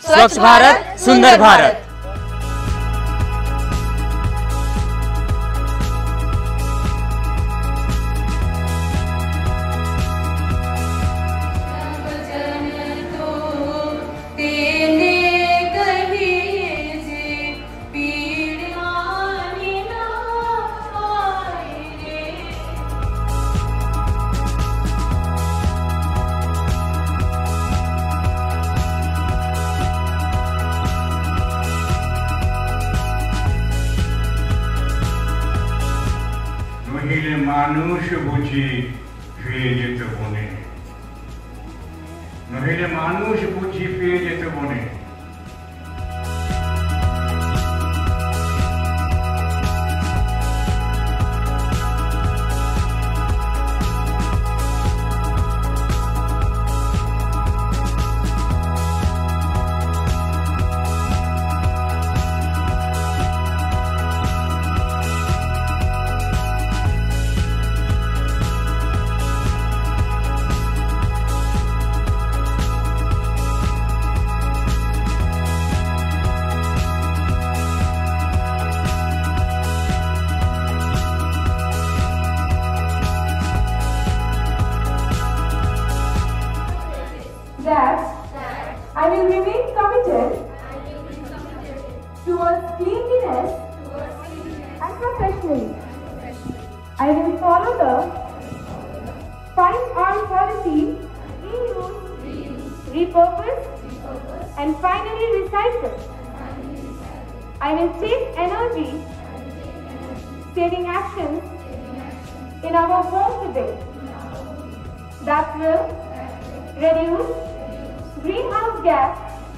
स्वच्छ भारत सुंदर भारत। নহিলে মানুষ বুঝি ফিরে যেত বনে, নহিলে মানুষ বুঝি ফিরে যেত বনে। That I will remain committed towards cleanliness and professionalism. I will follow the 5R policy: reuse, repurpose, and finally recycle. I will take energy saving actions in our home today that will reduce greenhouse gas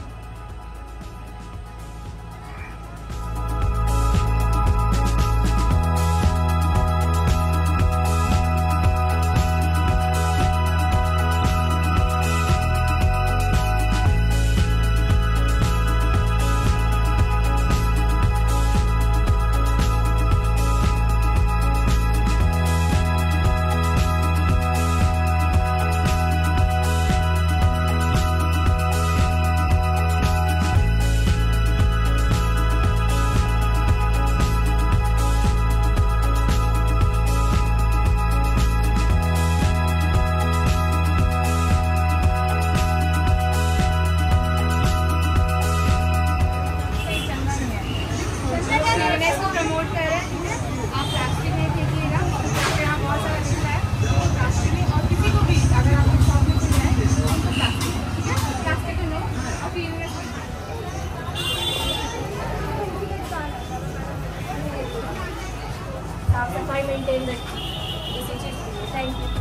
promote कर रहे हैं। आप plastic नहीं फेंकिएगा, यहाँ बहुत सारा लिखा है प्लास्टिक में, और किसी को भी अगर आप शॉप में खुल जाए तो उनको प्लास्टिक, ठीक है, प्लास्टिक को नो। और फिर साफ सफाई मेंटेन रखिए, इसी चीज़। Thank you.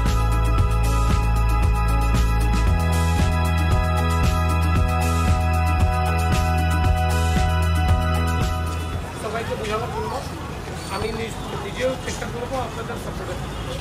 আমি নিজেও চেষ্টা করবো আপনাদের সাপোর্টে।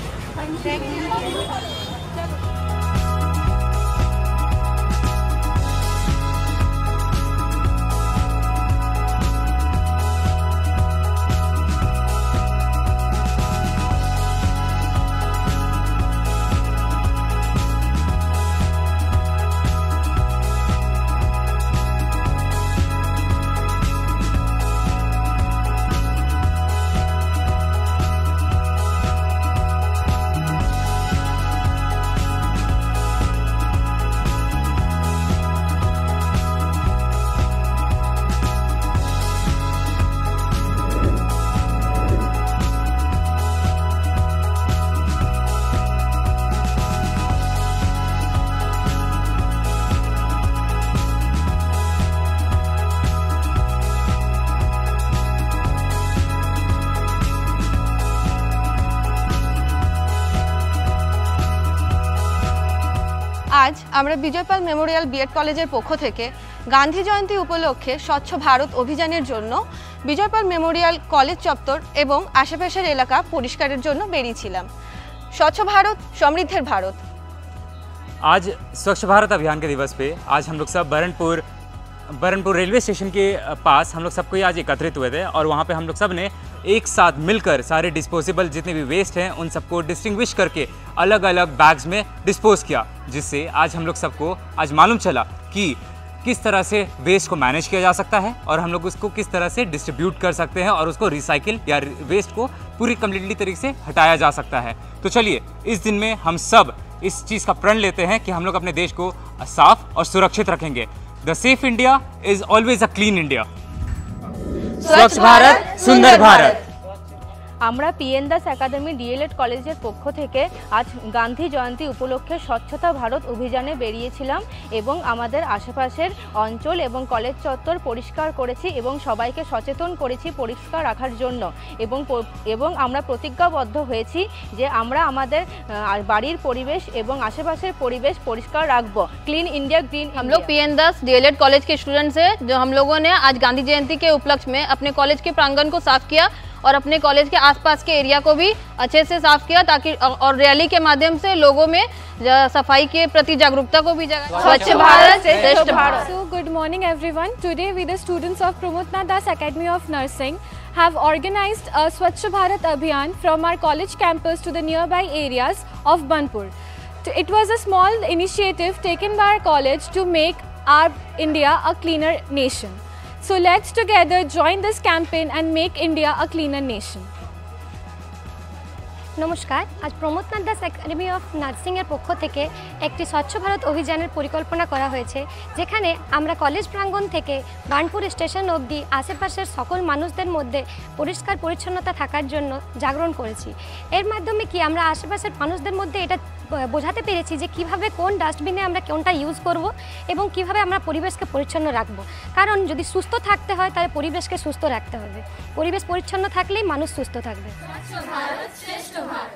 आज আমরা বিজয়পাল মেমোরিয়াল বিএড কলেজের পক্ষ থেকে গান্ধী জয়ন্তী উপলক্ষে স্বচ্ছ ভারত অভিযানের জন্য বিজয়পাল মেমোরিয়াল কলেজ চত্বর এবং আশেপাশের এলাকা পরিষ্কারের জন্য বেরিয়েছিলাম। स्वच्छ भारत समृद्ध भारत। आज स्वच्छ भारत अभियान के दिवस पे आज हम लोग सब बरनपुर रेलवे स्टेशन के पास हम लोग सब कोई आज एकत्रित हुए थे और वहाँ पे हम लोग सब ने एक साथ मिलकर सारे डिस्पोजेबल जितने भी वेस्ट हैं उन सबको डिस्टिंग्विश करके अलग अलग बैग्स में डिस्पोज किया, जिससे आज हम लोग सबको आज मालूम चला कि किस तरह से वेस्ट को मैनेज किया जा सकता है और हम लोग उसको किस तरह से डिस्ट्रीब्यूट कर सकते हैं और उसको रिसाइकिल या वेस्ट को पूरी कम्प्लीटली तरीके से हटाया जा सकता है। तो चलिए इस दिन में हम सब इस चीज़ का प्रण लेते हैं कि हम लोग अपने देश को साफ और सुरक्षित रखेंगे। The safe India is always a clean India. स्वच्छ भारत सुंदर भारत। আমরা পিএন দাস একাডেমি ডিএলএড কলেজের পক্ষ থেকে আজ গান্ধী জয়ন্তী উপলক্ষে স্বচ্ছতা ভারত অভিযানে বেরিয়েছিলাম এবং আমাদের আশেপাশের অঞ্চল এবং কলেজ চত্বর পরিষ্কার করেছি এবং সবাইকে সচেতন করেছি পরিষ্কার রাখার জন্য এবং আমরা প্রতিজ্ঞাবদ্ধ হয়েছি যে আমরা আমাদের বাড়ির পরিবেশ এবং আশেপাশের পরিবেশ পরিষ্কার রাখব। Clean India green. हम लोग पीएन दास डीएलएड कॉलेज के स्टूडेंट्स हैं जो हम लोगों ने आज गांधी जयंती के उपलक्ष्य में अपने कॉलेज के प्रांगण को साफ किया और अपने कॉलेज के आसपास के एरिया को भी अच्छे से साफ किया ताकि और रैली के माध्यम से लोगों में सफाई के प्रति जागरूकता को भी जगाया। स्वच्छ भारत श्रेष्ठ Bharat. So good morning everyone. Today we the students of Pramod Nath Das Academy of Nursing have organized a Swachh Bharat Abhiyan from our college campus to the nearby areas of Banpur. It was a small initiative taken by our college to make our India a cleaner nation. So let's together join this campaign and make India a cleaner nation. নমস্কার, আজ Pramod Nath Das academy of নার্সিংয়ের পক্ষ থেকে একটি স্বচ্ছ ভারত অভিযানের পরিকল্পনা করা হয়েছে, যেখানে আমরা কলেজ প্রাঙ্গণ থেকে বার্নপুর স্টেশন অবধি আশেপাশের সকল মানুষদের মধ্যে পরিষ্কার পরিচ্ছন্নতা থাকার জন্য জাগরণ করেছি। এর মাধ্যমে কি আমরা আশেপাশের মানুষদের মধ্যে এটা বোঝাতে পেরেছি যে কিভাবে কোন ডাস্টবিনে আমরা কোনটা ইউজ করব এবং কিভাবে আমরা পরিবেশকে পরিচ্ছন্ন রাখব। কারণ যদি সুস্থ থাকতে হয় তাহলে পরিবেশকে সুস্থ রাখতে হবে। পরিবেশ পরিচ্ছন্ন থাকলেই মানুষ সুস্থ থাকবে।